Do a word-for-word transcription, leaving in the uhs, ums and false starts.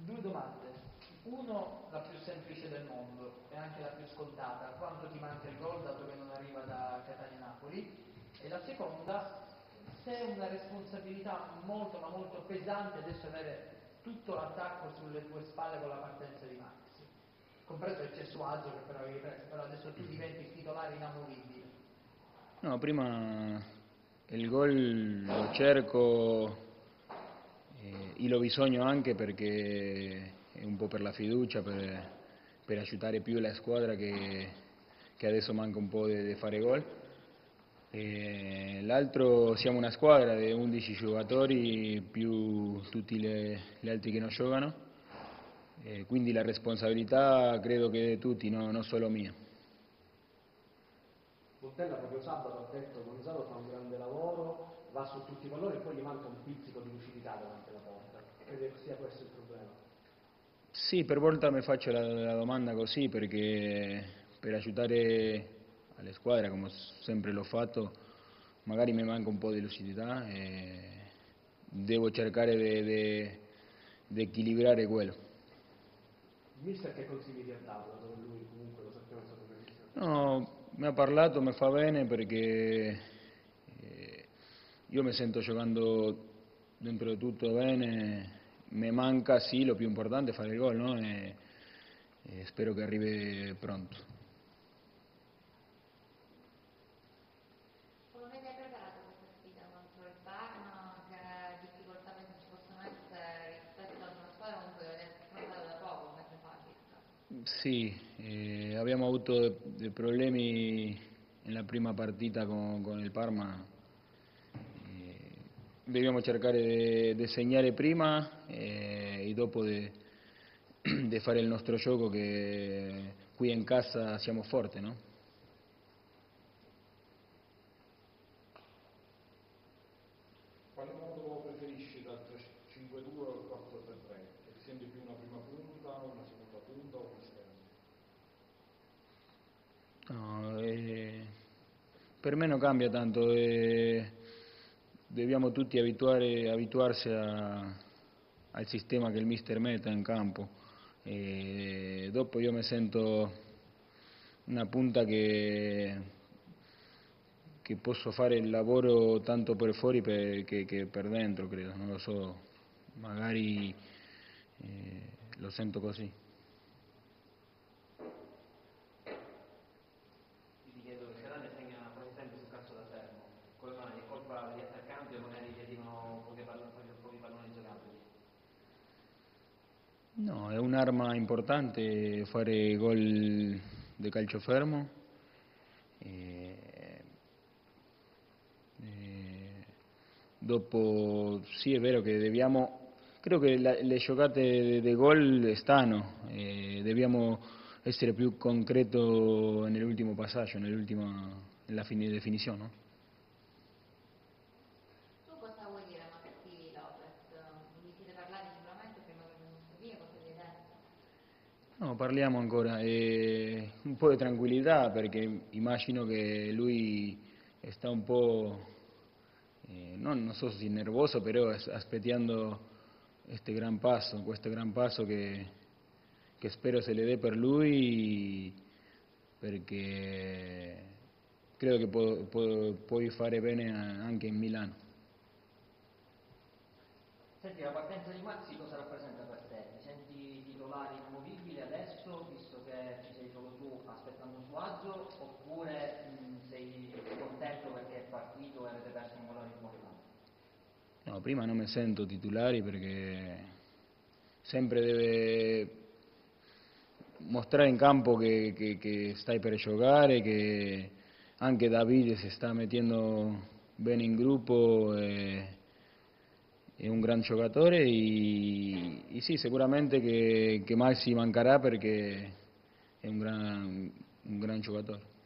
Due domande. Uno, la più semplice del mondo e anche la più scontata. Quanto ti manca il gol dato che non arriva da Catania-Napoli? E la seconda, se è una responsabilità molto ma molto pesante adesso avere tutto l'attacco sulle tue spalle con la partenza di Maxi, compreso il Cessuaggio che però avevi preso, però adesso tu diventi il titolare inamovibile. No, prima il gol lo cerco eh, e lo bisogno anche perché è un po' per la fiducia, per, per aiutare più la squadra che, che adesso manca un po' di fare gol. E l'altro siamo una squadra di undici giocatori più tutti le, gli altri che non giocano, e quindi la responsabilità credo che di tutti, no, non solo mia. Montella proprio sabato ha detto Gonzalo fa un grande lavoro, va su tutti i palloni e poi gli manca un pizzico di lucidità davanti alla porta. Crede che sia questo il problema? Sì, per volta mi faccio la, la domanda così perché per aiutare alle squadre, come sempre l'ho fatto, magari mi manca un po' di lucidità e devo cercare di equilibrare quello. Il mister che consigli ti ha dato, dato che lui comunque lo sappiamo è stato un grandissimo No, mi ha parlato, mi fa bene perché eh, io mi sento giocando dentro di tutto bene, mi manca sì, lo più importante è fare il gol, no? E, e spero che arrivi pronto. Come avete preparato questa sfida contro il Parma? Che difficoltà pensi ci possono essere rispetto ad una squadra comunque che avete affrontato da poco, un mese fa circa? Sì, eh, abbiamo avuto dei problemi nella prima partita con, con il Parma. Eh, dobbiamo cercare di segnare prima eh, e dopo di fare il nostro gioco che qui in casa siamo forti, no? Quale modulo preferisci dal tre cinque due o il quattro tre tre? Che ti senti più una prima punta, una seconda punta o un esterno? No, eh, per me non cambia tanto, eh, dobbiamo tutti abituare, abituarsi a- al sistema che il mister mette in campo. E dopo io mi sento una punta che, che posso fare il lavoro tanto per fuori per- che, che per dentro, credo, non lo so, magari eh, lo sento così. Ti chiedo che Catania segna quasi sempre sul calcio da fermo, come mai? È colpa degli attaccanti o magari gli arrivano pochi palloni, pochi palloni giocabili? No, è un'arma importante fare gol di calcio fermo. E, e dopo sì è vero che dobbiamo, credo che la- le giocate di gol stanno, e dobbiamo essere più concreto nell'ultimo passaggio, nell'ultima, nella fine definizione, no? Tu cosa vuoi dire a Maxi Lopez? Vi siete parlati sicuramente prima che venisse qui, cosa vi hai detto? No, parliamo ancora, e un po' di tranquillità perché immagino che lui sta un po', eh, non, non so se nervoso, però as- aspettando este gran passo, questo gran passo che, che spero se le dé per lui perché credo che può, può- puoi fare bene a- anche in Milano. Senti, la partenza di Maxi cosa rappresenta per te? Ti senti titolare inamovibile adesso, visto che ci sei solo tu aspettando un suo agio, oppure mh, sei contento perché è partito e avete perso un valore importante? No, prima non mi sento titolare perché sempre deve mostrare in campo che, che- che stai per giocare, che anche Davide si sta mettendo bene in gruppo, e- è un gran giocatore e, e sì, sicuramente che, che Maxi mancherà perché è un gran, un gran giocatore.